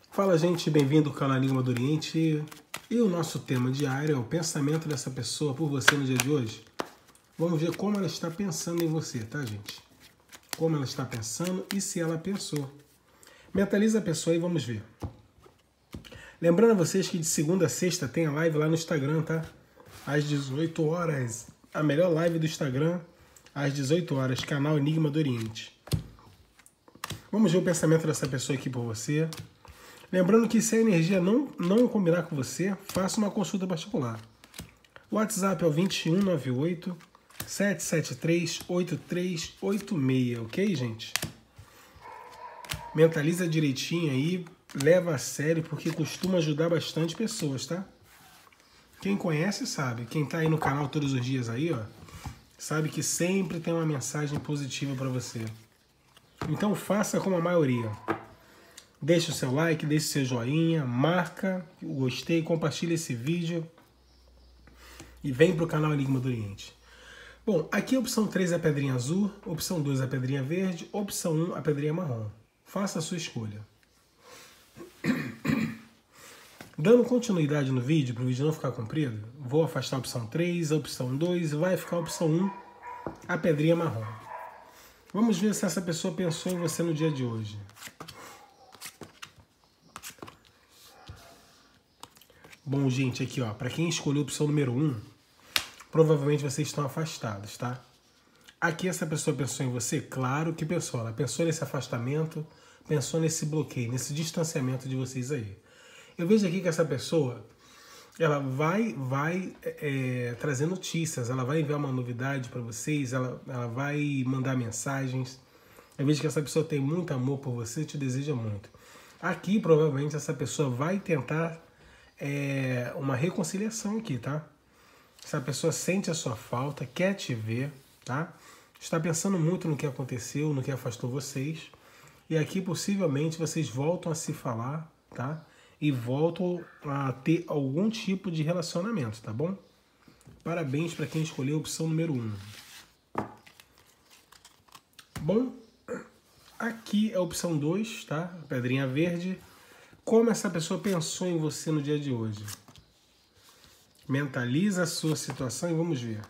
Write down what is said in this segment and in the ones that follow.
Fala, gente, bem-vindo ao canal Enigma do Oriente. E o nosso tema diário é o pensamento dessa pessoa por você no dia de hoje. Vamos ver como ela está pensando em você, tá, gente? Como ela está pensando e se ela pensou. Mentaliza a pessoa e vamos ver. Lembrando a vocês que de segunda a sexta tem a live lá no Instagram, tá? Às 18 horas. A melhor live do Instagram, às 18 horas, canal Enigma do Oriente. Vamos ver o pensamento dessa pessoa aqui por você. Lembrando que se a energia não combinar com você, faça uma consulta particular. O WhatsApp é o 2198 773 8386, ok, gente? Mentaliza direitinho aí, leva a sério, porque costuma ajudar bastante pessoas, tá? Quem conhece sabe, quem tá aí no canal todos os dias aí, ó, sabe que sempre tem uma mensagem positiva para você. Então faça como a maioria. Deixe o seu like, deixe o seu joinha, marca o gostei, compartilha esse vídeo e vem para o canal Enigma do Oriente. Bom, aqui a opção 3 é a pedrinha azul, opção 2 é a pedrinha verde, opção 1 a pedrinha marrom. Faça a sua escolha. Dando continuidade no vídeo, para o vídeo não ficar comprido, vou afastar a opção 3, a opção 2 e vai ficar a opção 1, a pedrinha marrom. Vamos ver se essa pessoa pensou em você no dia de hoje. Bom, gente, aqui ó, para quem escolheu a opção número 1, provavelmente vocês estão afastados, tá? Aqui essa pessoa pensou em você? Claro que pensou. Ela pensou nesse afastamento, pensou nesse bloqueio, nesse distanciamento de vocês aí. Eu vejo aqui que essa pessoa, ela vai trazer notícias, ela vai enviar uma novidade para vocês, ela vai mandar mensagens. Eu vejo que essa pessoa tem muito amor por você, te deseja muito. Aqui, provavelmente, essa pessoa vai tentar uma reconciliação aqui, tá? Essa pessoa sente a sua falta, quer te ver, tá? Está pensando muito no que aconteceu, no que afastou vocês. E aqui, possivelmente, vocês voltam a se falar, tá? E voltam a ter algum tipo de relacionamento, tá bom? Parabéns para quem escolheu a opção número 1. Bom, aqui é a opção 2, tá? Pedrinha verde. Como essa pessoa pensou em você no dia de hoje? Mentaliza a sua situação e vamos ver.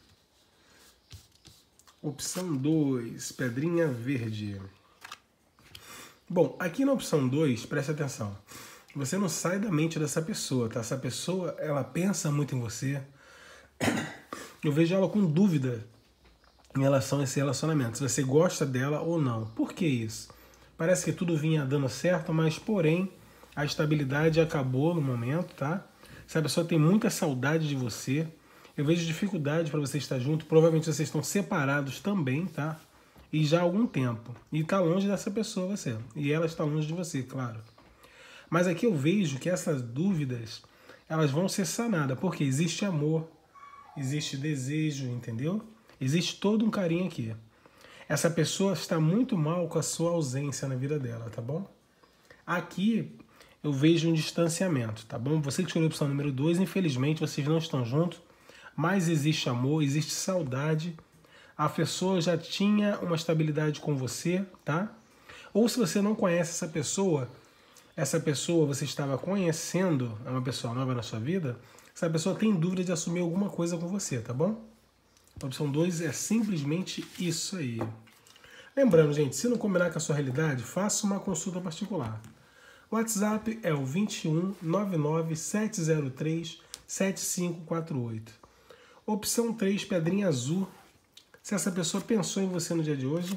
Opção 2, pedrinha verde. Bom, aqui na opção 2, preste atenção. Você não sai da mente dessa pessoa, tá? Essa pessoa, ela pensa muito em você. Eu vejo ela com dúvida em relação a esse relacionamento. Se você gosta dela ou não. Por que isso? Parece que tudo vinha dando certo, mas porém a estabilidade acabou no momento, tá? Se a pessoa tem muita saudade de você, eu vejo dificuldade para você estar junto. Provavelmente vocês estão separados também, tá? E já há algum tempo. E está longe dessa pessoa você. E ela está longe de você, claro. Mas aqui eu vejo que essas dúvidas, elas vão ser sanadas. Porque existe amor, existe desejo, entendeu? Existe todo um carinho aqui. Essa pessoa está muito mal com a sua ausência na vida dela, tá bom? Aqui eu vejo um distanciamento, tá bom? Você que escolheu a opção número 2, infelizmente vocês não estão juntos, mas existe amor, existe saudade. A pessoa já tinha uma estabilidade com você, tá? Ou se você não conhece essa pessoa você estava conhecendo, é uma pessoa nova na sua vida, essa pessoa tem dúvida de assumir alguma coisa com você, tá bom? A opção 2 é simplesmente isso aí. Lembrando, gente, se não combinar com a sua realidade, faça uma consulta particular. O WhatsApp é o 2199 703 7548. Opção 3, pedrinha azul. Se essa pessoa pensou em você no dia de hoje.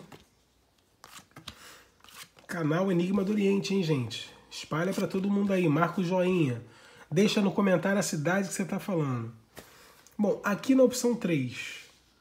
Canal Enigma do Oriente, hein, gente? Espalha para todo mundo aí, marca o joinha. Deixa no comentário a cidade que você está falando. Bom, aqui na opção 3.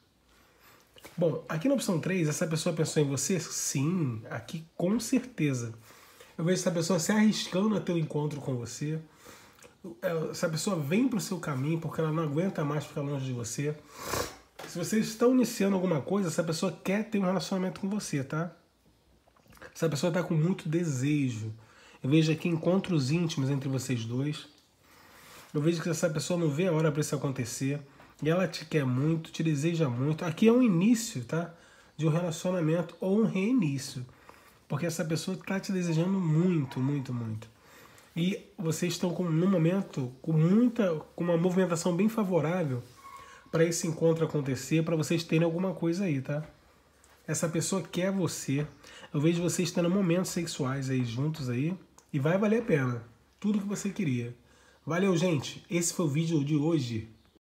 Essa pessoa pensou em você? Sim, aqui com certeza. Eu vejo essa pessoa se arriscando a ter um encontro com você. Essa pessoa vem para o seu caminho porque ela não aguenta mais ficar longe de você. Se vocês estão iniciando alguma coisa, essa pessoa quer ter um relacionamento com você, tá? Essa pessoa está com muito desejo. Eu vejo aqui encontros íntimos entre vocês dois. Eu vejo que essa pessoa não vê a hora para isso acontecer. E ela te quer muito, te deseja muito. Aqui é um início, tá? De um relacionamento ou um reinício. Porque essa pessoa está te desejando muito, muito, muito. E vocês estão num momento com uma movimentação bem favorável para esse encontro acontecer, para vocês terem alguma coisa aí, tá? Essa pessoa quer você. Eu vejo vocês tendo momentos sexuais aí juntos aí e vai valer a pena. Tudo que você queria. Valeu, gente. Esse foi o vídeo de hoje.